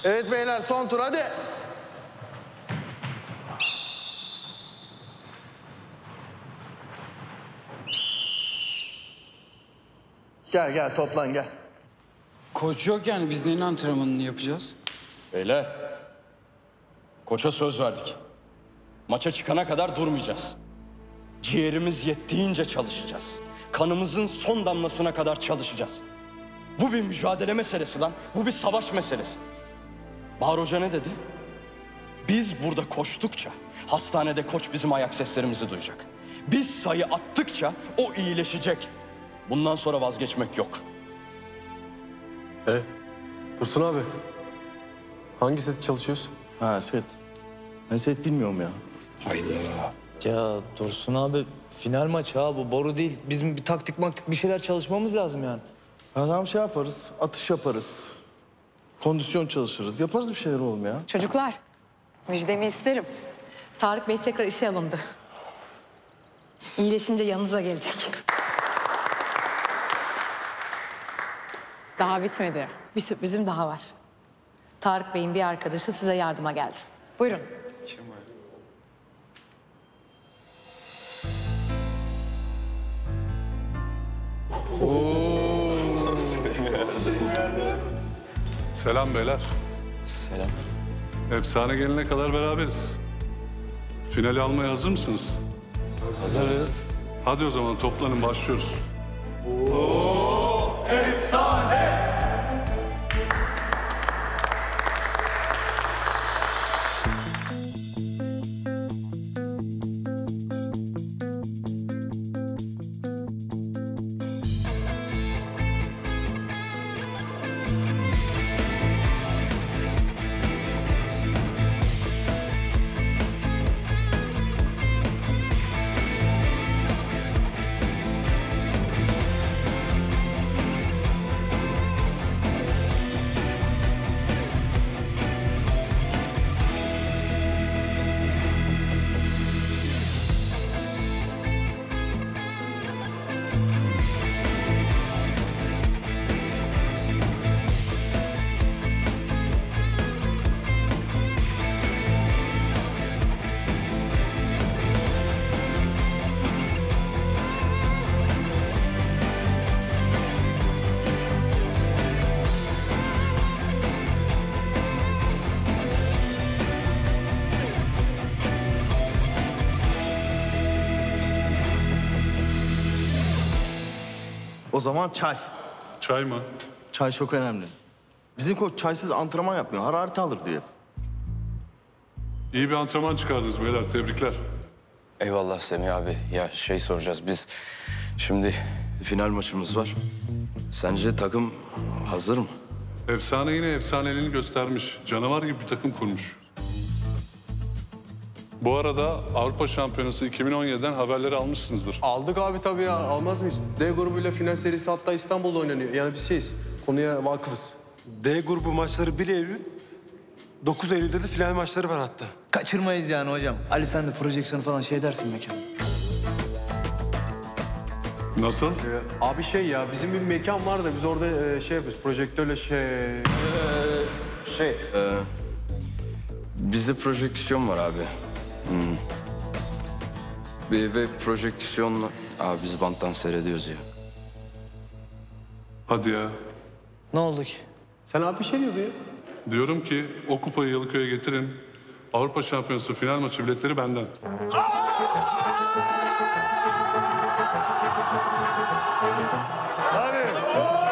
Evet beyler, son tur hadi. Gel gel, toplan gel. Koç yok yani, biz neyin antrenmanını yapacağız? Beyler, koça söz verdik. Maça çıkana kadar durmayacağız. Ciğerimiz yettiğince çalışacağız. Kanımızın son damlasına kadar çalışacağız. Bu bir mücadele meselesi lan. Bu bir savaş meselesi. Bahar Hoca ne dedi? Biz burada koştukça hastanede koç bizim ayak seslerimizi duyacak. Biz sayı attıkça o iyileşecek. Bundan sonra vazgeçmek yok. Dursun abi. Hangi seti çalışıyoruz? Ha set. Ben set bilmiyorum ya. Hayda. Ya Dursun abi, final maçı ha, bu boru değil. Bizim bir taktik bir şeyler çalışmamız lazım yani. Ha, tamam şey yaparız, atış yaparız. Kondisyon çalışırız. Yaparız bir şeyler oğlum ya. Çocuklar, müjdemi isterim. Tarık Bey tekrar işe alındı. İyileşince yanınıza gelecek. Daha bitmedi. Bir sürprizim daha var. Tarık Bey'in bir arkadaşı size yardıma geldi. Buyurun. Selam beyler. Selam. Efsane gelene kadar beraberiz. Finali almaya hazır mısınız? Hazırız. Hadi o zaman toplanın, başlıyoruz. O zaman çay. Çay mı? Çay çok önemli. Bizim koç çaysız antrenman yapmıyor. Hararet alır diye. İyi bir antrenman çıkardınız beyler, tebrikler. Eyvallah Semih abi. Ya şey soracağız, biz şimdi final maçımız var. Sence takım hazır mı? Efsane yine efsaneliğini göstermiş. Canavar gibi bir takım kurmuş. Bu arada Avrupa Şampiyonası 2017'den haberleri almışsınızdır. Aldık abi tabii ya. Almaz mıyız? D grubuyla final serisi hatta İstanbul'da oynanıyor. Yani biz şeyiz. Konuya vakıfız. D grubu maçları 1 Eylül, 9 Eylül'de de final maçları var hatta. Kaçırmayız yani hocam. Ali sen de projeksiyonu falan şey dersin mekan. Nasıl? Abi şey ya, bizim bir mekan var da biz orada şey yapıyoruz. Projektörle Bizde projeksiyon var abi. Ve projeksiyonla... Abi biz banttan seyrediyoruz ya. Hadi ya. Ne oldu ki? Sen abi bir şey diyordun ya. Diyorum ki o kupayı Yalıköy'e getirin. Avrupa Şampiyonası final maçı biletleri benden. Hadi.